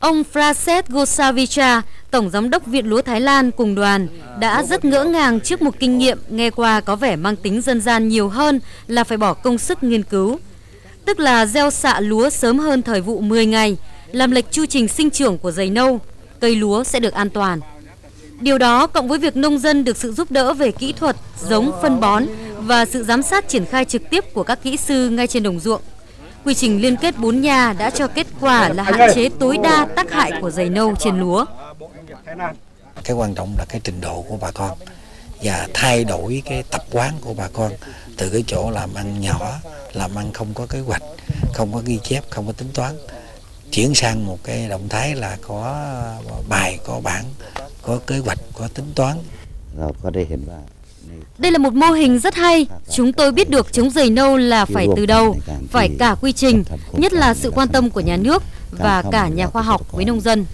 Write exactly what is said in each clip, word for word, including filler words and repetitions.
Ông Fraset Gosavicha, Tổng Giám đốc Viện Lúa Thái Lan cùng đoàn đã rất ngỡ ngàng trước một kinh nghiệm nghe qua có vẻ mang tính dân gian nhiều hơn là phải bỏ công sức nghiên cứu. Tức là gieo xạ lúa sớm hơn thời vụ mười ngày, làm lệch chu trình sinh trưởng của giày nâu, cây lúa sẽ được an toàn. Điều đó cộng với việc nông dân được sự giúp đỡ về kỹ thuật, giống, phân bón và sự giám sát triển khai trực tiếp của các kỹ sư ngay trên đồng ruộng. Quy trình liên kết bốn nhà đã cho kết quả là hạn chế tối đa tác hại của giày nâu trên lúa. Cái quan trọng là cái trình độ của bà con và thay đổi cái tập quán của bà con từ cái chỗ làm ăn nhỏ, làm ăn không có kế hoạch, không có ghi chép, không có tính toán, chuyển sang một cái động thái là có bài, có bảng, có kế hoạch, có tính toán. Đây là một mô hình rất hay. Chúng tôi biết được chống giày nâu là phải từ đầu, phải cả quy trình, nhất là sự quan tâm của nhà nước và cả nhà khoa học với nông dân.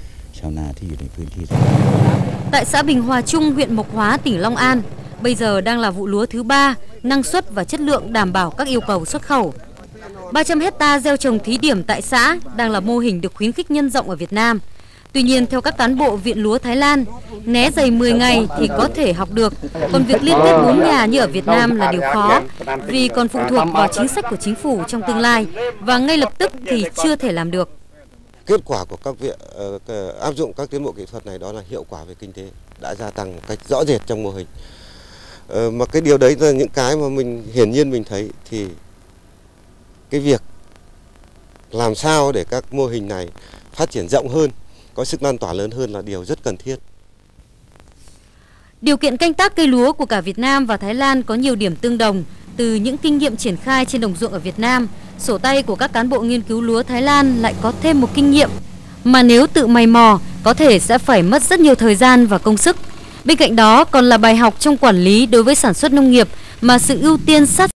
Tại xã Bình Hòa Trung, huyện Mộc Hóa, tỉnh Long An, bây giờ đang là vụ lúa thứ ba, năng suất và chất lượng đảm bảo các yêu cầu xuất khẩu. ba trăm hecta gieo trồng thí điểm tại xã đang là mô hình được khuyến khích nhân rộng ở Việt Nam. Tuy nhiên, theo các cán bộ Viện Lúa Thái Lan, né giày mười ngày thì có thể học được, còn việc liên kết bốn nhà như ở Việt Nam là điều khó, vì còn phụ thuộc vào chính sách của chính phủ trong tương lai và ngay lập tức thì chưa thể làm được. Kết quả của các viện uh, áp dụng các tiến bộ kỹ thuật này đó là hiệu quả về kinh tế đã gia tăng một cách rõ rệt trong mô hình. Uh, mà cái điều đấy là những cái mà mình hiển nhiên mình thấy thì cái việc làm sao để các mô hình này phát triển rộng hơn, có sức lan tỏa lớn hơn là điều rất cần thiết. Điều kiện canh tác cây lúa của cả Việt Nam và Thái Lan có nhiều điểm tương đồng. Từ những kinh nghiệm triển khai trên đồng ruộng ở Việt Nam, sổ tay của các cán bộ nghiên cứu lúa Thái Lan lại có thêm một kinh nghiệm mà nếu tự mày mò có thể sẽ phải mất rất nhiều thời gian và công sức. Bên cạnh đó còn là bài học trong quản lý đối với sản xuất nông nghiệp mà sự ưu tiên sát